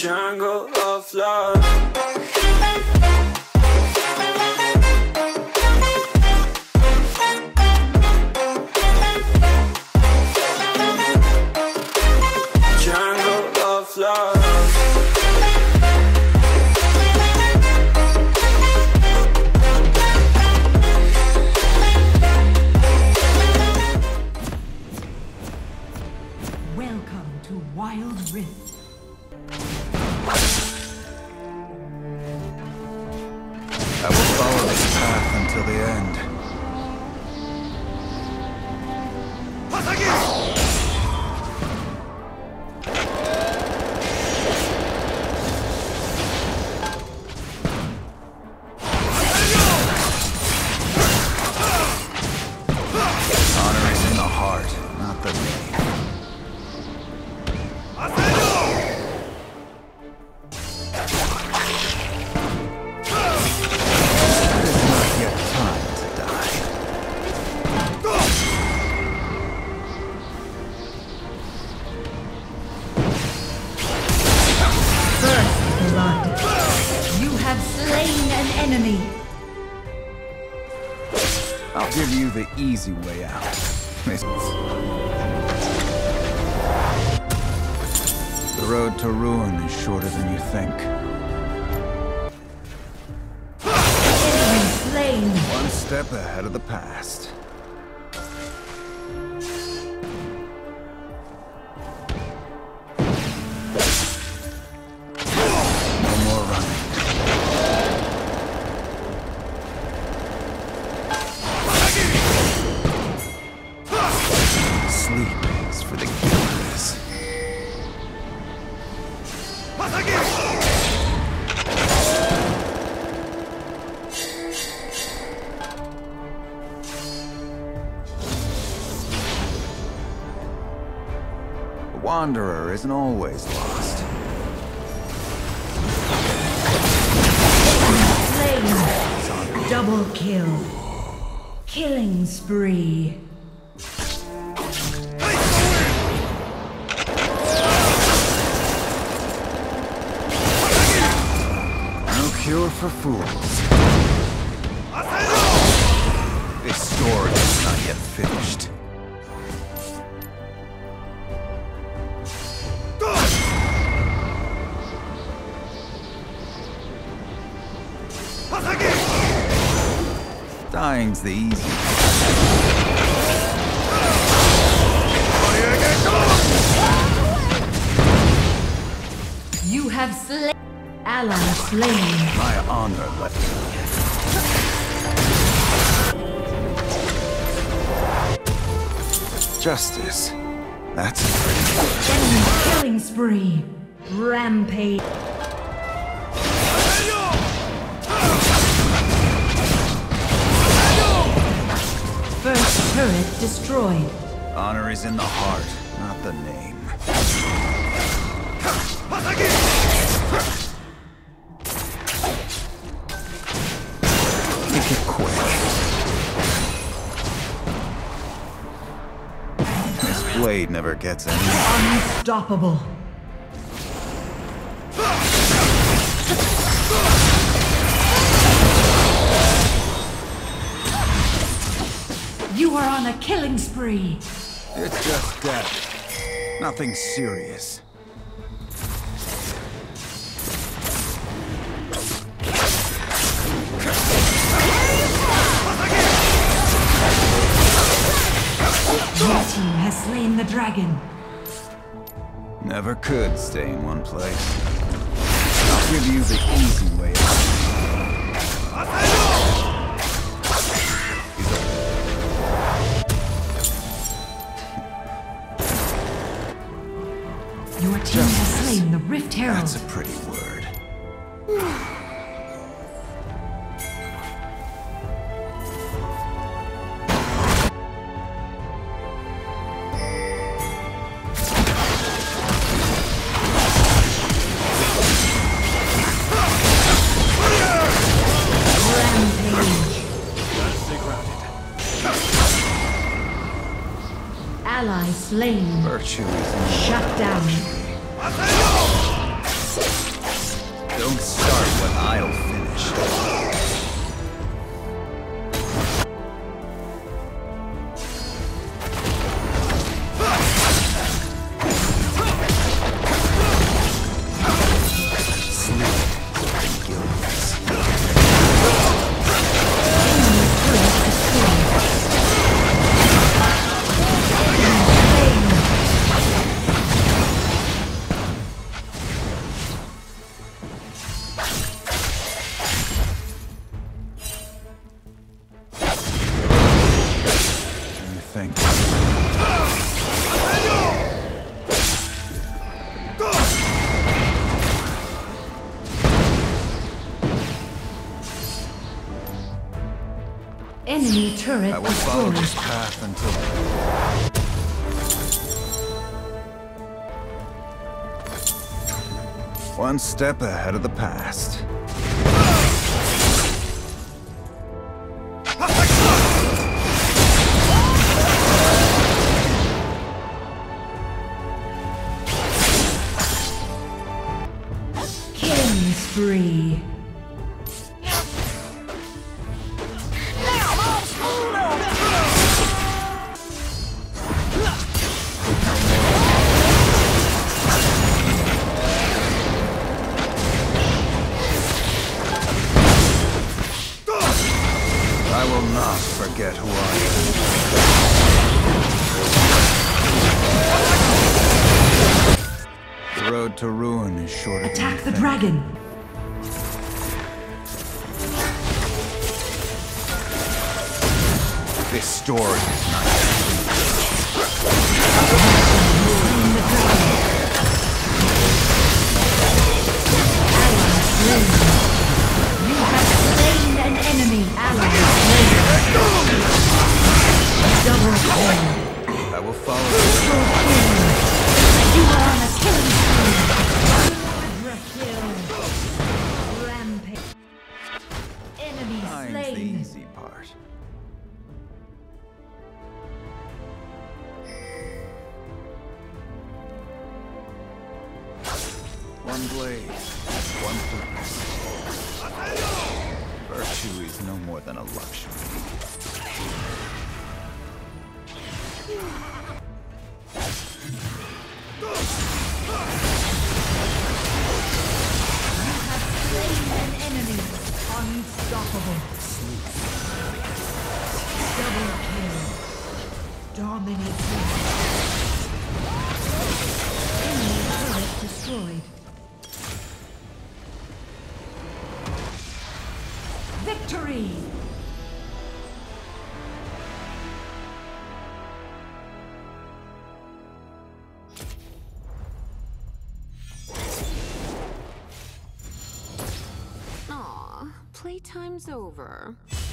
jungle of love. Welcome to Wild Rift. I will follow this path until the end. Honor is in the heart, not the name. Enemy. I'll give you the easy way out. The road to ruin is shorter than you think. Enemy slain. One step ahead of the past. No more running. Sleep is for the curious. The wanderer isn't always lost. Slain. Double kill. Killing spree. Cure for fools. This story is not yet finished. Dying's the easy. You have slain. Ally slain. My honor left. Justice. That's a pretty word. Enemy killing spree. Rampage. First turret destroyed. Honor is in the heart, not the name. Make it quick. This blade never gets any. Unstoppable. You are on a killing spree. It's just death. Nothing serious. Your team has slain the dragon. Never could stay in one place. I'll give you the easy way out. Your team has slain the Rift Herald. That's a pretty word. Ally slain. Virtue is Shut down. Don't start what I'll finish. Enemy turret I will follow destroyed. this path until... One step ahead of the past. Killing spree. I will not forget who I am. The road to ruin is shorter than Attack you the think. dragon. This story is not You have slain an enemy. Ally slain. Double kill. I will follow. Triple kill. You are on a killing spree. Quadra kill. Rampage. Enemy Mine's the slain. easy part. One blade, one purpose. Virtue is no more than a luxury. Slain an enemy. Unstoppable. Double kill. Dominating. Enemy turret destroyed. Victory! Aw, playtime's over.